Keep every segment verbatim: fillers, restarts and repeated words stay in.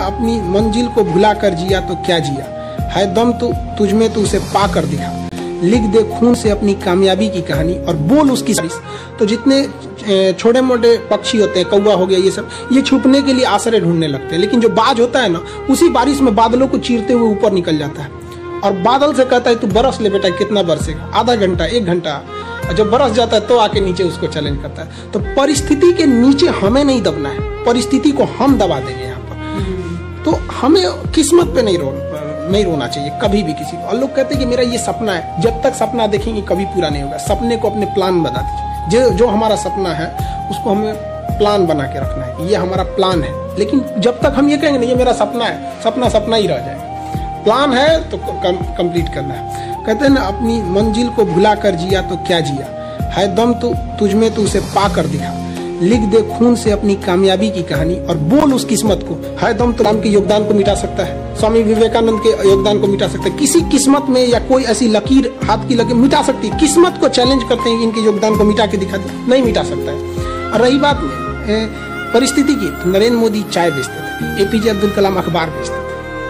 अपनी मंजिल को भुला कर जिया तो क्या जिया, है दम तो तुझमें तो उसे पा कर दिखा, लिख दे खून से अपनी कामयाबी की कहानी और बोल उसकी बारिश। तो जितने छोटे मोटे पक्षी होते हैं, कौवा हो गया, ये सब ये छुपने के लिए आश्रय ढूंढने लगते हैं, लेकिन जो बाज होता है ना, उसी बारिश में बादलों को चीरते हुए ऊपर निकल जाता है और बादल से कहता है तू बरस ले बेटा, कितना बरसेगा, आधा घंटा, एक घंटा। जब बरस जाता है तो आके नीचे उसको चैलेंज करता है। तो परिस्थिति के नीचे हमें नहीं दबना है, परिस्थिति को हम दबा देंगे यहाँ पर। तो हमें किस्मत पे नहीं रो नहीं रोना चाहिए कभी भी किसी को। और लोग कहते हैं कि मेरा ये सपना है, जब तक सपना देखेंगे कभी पूरा नहीं होगा। सपने को अपने प्लान बना दीजिए। जो जो हमारा सपना है उसको हमें प्लान बना के रखना है, ये हमारा प्लान है। लेकिन जब तक हम ये कहेंगे नहीं ये मेरा सपना है, सपना सपना ही रह जाएगा। प्लान है तो कंप्लीट करना है। कहते हैं ना, अपनी मंजिल को भुला कर जिया तो क्या जिया, है दम तो तुझमें तो उसे पा कर दिखा, लिख दे खून से अपनी कामयाबी की कहानी और बोल उस किस्मत को, है दम तो राम के योगदान को मिटा सकता है, स्वामी विवेकानंद के योगदान को मिटा सकता है। किसी किस्मत में या कोई ऐसी लकीर हाथ की लकीर मिटा सकती है। किस्मत को चैलेंज करते हैं, इनके योगदान को मिटा के दिखा दे, नहीं मिटा सकता है। और रही बात परिस्थिति की, तो नरेंद्र मोदी चाय बेचते थे, एपीजे अब्दुल कलाम अखबार बेचते थे,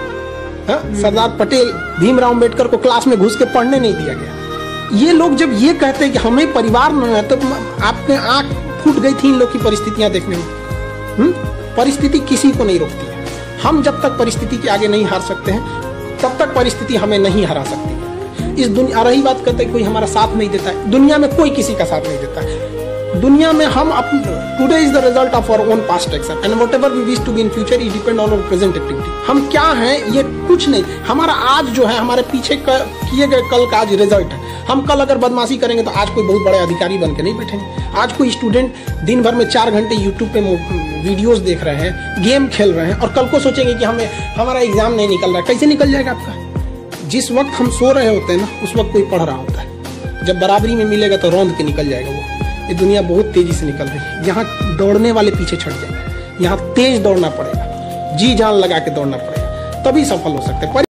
हाँ? सरदार पटेल, भीमराव अम्बेडकर को क्लास में घुस के पढ़ने नहीं दिया गया। ये लोग जब ये कहते हैं कि हमें परिवार न है, तो आपने आंख फूट गई थी इन लोग की परिस्थितियां देखने में। हुँ? परिस्थिति किसी को नहीं रोकती है। हम जब तक परिस्थिति के आगे नहीं हार सकते हैं, तब तक परिस्थिति हमें नहीं हरा सकती है। इस दुनिया, रही बात करते हैं कोई हमारा साथ नहीं देता है, दुनिया में कोई किसी का साथ नहीं देता है। दुनिया में हम अपने, today is the result of our own past action and whatever we wish to be in future it depend on our present activity. हम क्या हैं ये कुछ नहीं, हमारा आज जो है हमारे पीछे किए गए कल का आज रिजल्ट है। हम कल अगर बदमाशी करेंगे तो आज कोई बहुत बड़े अधिकारी बन के नहीं बैठेंगे। आज कोई स्टूडेंट दिन भर में चार घंटे यूट्यूब पे वीडियोस देख रहे हैं, गेम खेल रहे हैं, और कल को सोचेंगे कि हमें हमारा एग्जाम नहीं निकल रहा है। कैसे निकल जाएगा आपका? जिस वक्त हम सो रहे होते हैं ना, उस वक्त कोई पढ़ रहा होता है। जब बराबरी में मिलेगा तो रौंद के निकल जाएगा वो। ये दुनिया बहुत तेजी से निकल रही है। यहाँ दौड़ने वाले पीछे छट जाएंगे। यहाँ तेज दौड़ना पड़ेगा, जी जान लगा के दौड़ना पड़ेगा, तभी सफल हो सकते हैं।